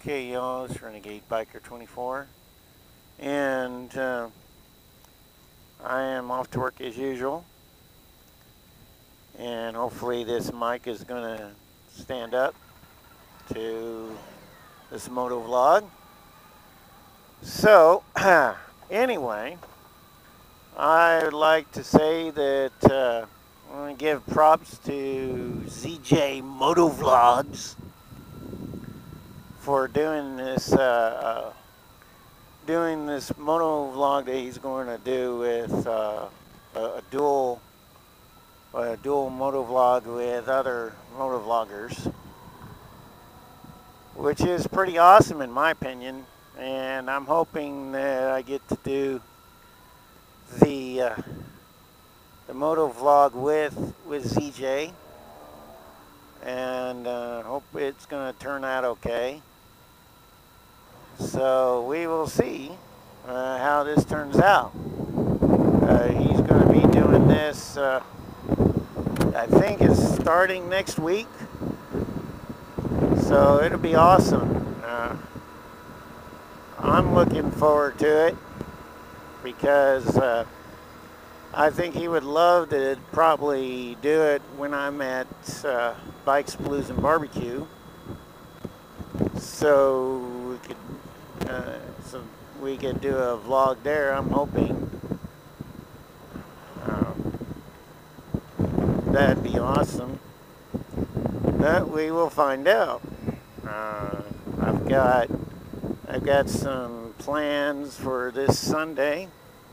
Okay, y'all, it's Renegade Biker 24, and I am off to work as usual, and hopefully this mic is going to stand up to this motovlog. So, anyway, I would like to say that I'm going to give props to ZJMotovlogs for doing this moto vlog that he's going to do with a dual moto vlog with other moto vloggers, which is pretty awesome in my opinion. And I'm hoping that I get to do the moto vlog with ZJ, and hope it's going to turn out okay. So we will see how this turns out. He's going to be doing this, I think it's starting next week. So it'll be awesome. I'm looking forward to it because I think he would love to probably do it when I'm at Bikes, Blues, and Barbecue. So we could do a vlog there. I'm hoping that'd be awesome. But we will find out. I've got some plans for this Sunday.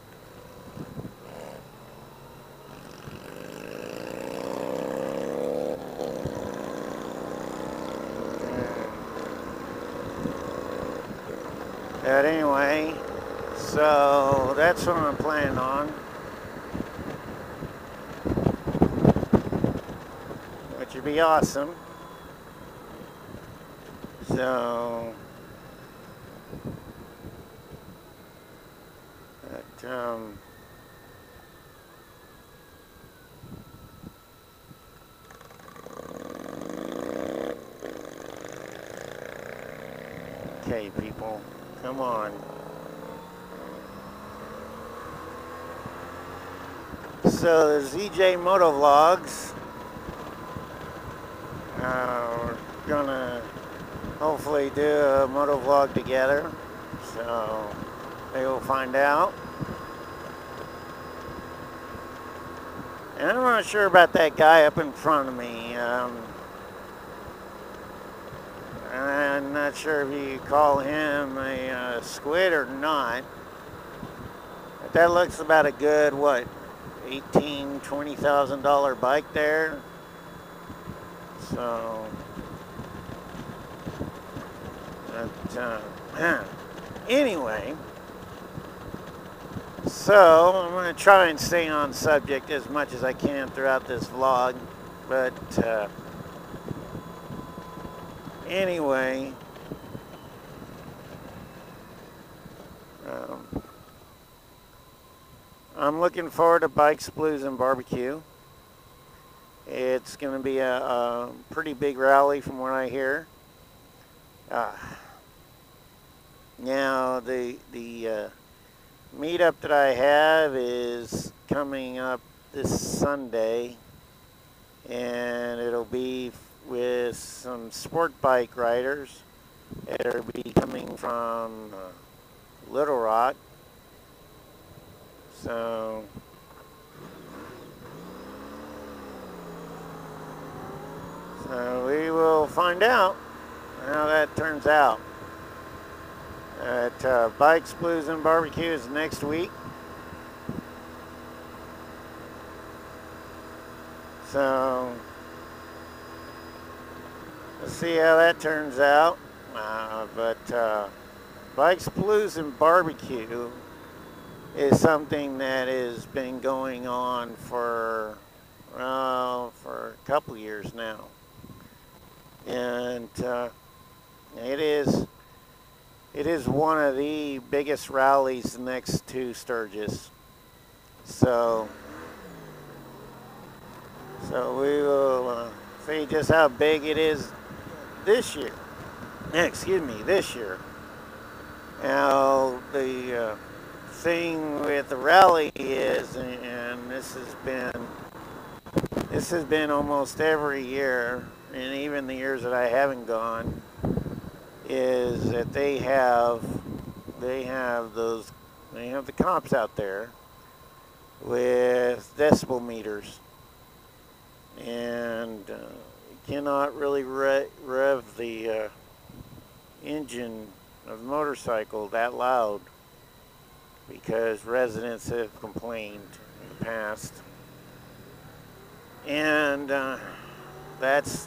But anyway, so that's what I'm planning on, which would be awesome. So, okay, people. Come on. So the ZJMotovlogs, we're gonna hopefully do a motovlog together. So they will find out. And I'm not sure about that guy up in front of me. I'm not sure if you call him a squid or not. But that looks about a good, what, $18,000, $20,000 bike there. So, but, anyway, so I'm going to try and stay on subject as much as I can throughout this vlog. But, anyway, I'm looking forward to Bikes, Blues, and Barbecue. It's going to be a pretty big rally from what I hear. Now, the meetup that I have is coming up this Sunday, and it'll be with some sport bike riders that will be coming from Little Rock. So we will find out how that turns out. At Bikes, Blues, and Barbecue is next week. So let's see how that turns out. But Bikes, Blues, and Barbecue is something that has been going on for a couple years now. And it is one of the biggest rallies next to Sturgis. So we will see just how big it is this year. excuse me, this year. Now, the thing with the rally is, and this has been almost every year, and even the years that I haven't gone, is that they have the cops out there with decibel meters, and you cannot really rev the engine of the motorcycle that loud because residents have complained in the past, and that's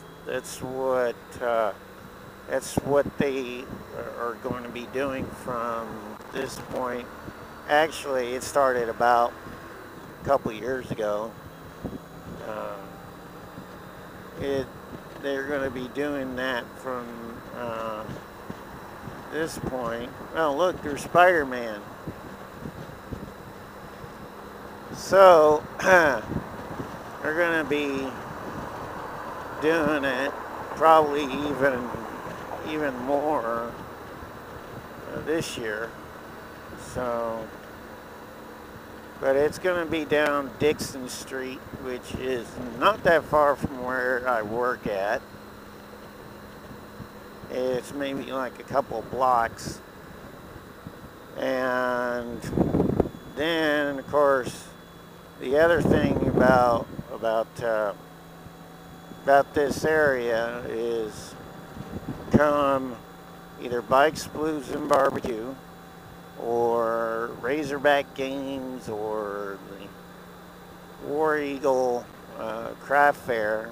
what they are going to be doing from this point. Actually, it started about a couple years ago. They're going to be doing that from this point. Oh, look, there's Spider-Man. So, they're going to be doing it probably even more this year. So, but it's going to be down Dickson Street, which is not that far from where I work at. It's maybe like a couple blocks. And then, of course, the other thing about this area is come either Bikes, Blues, and Barbecue, or Razorback Games, or the War Eagle Craft Fair.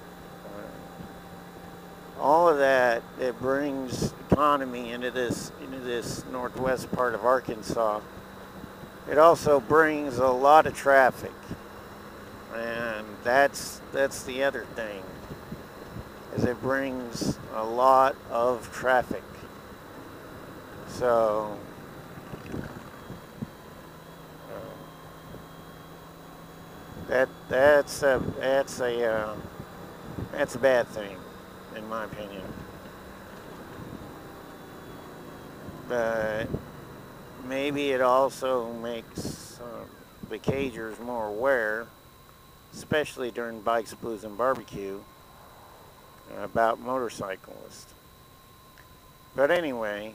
All of that, it brings economy into this northwest part of Arkansas. It also brings a lot of traffic, and that's the other thing, is it brings a lot of traffic. So that's a bad thing, in my opinion. But maybe it also makes the cagers more aware, especially during Bikes, Blues, and Barbecue, about motorcyclists. But anyway,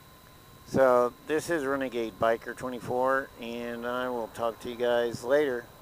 so this is Renegade Biker 24, and I will talk to you guys later.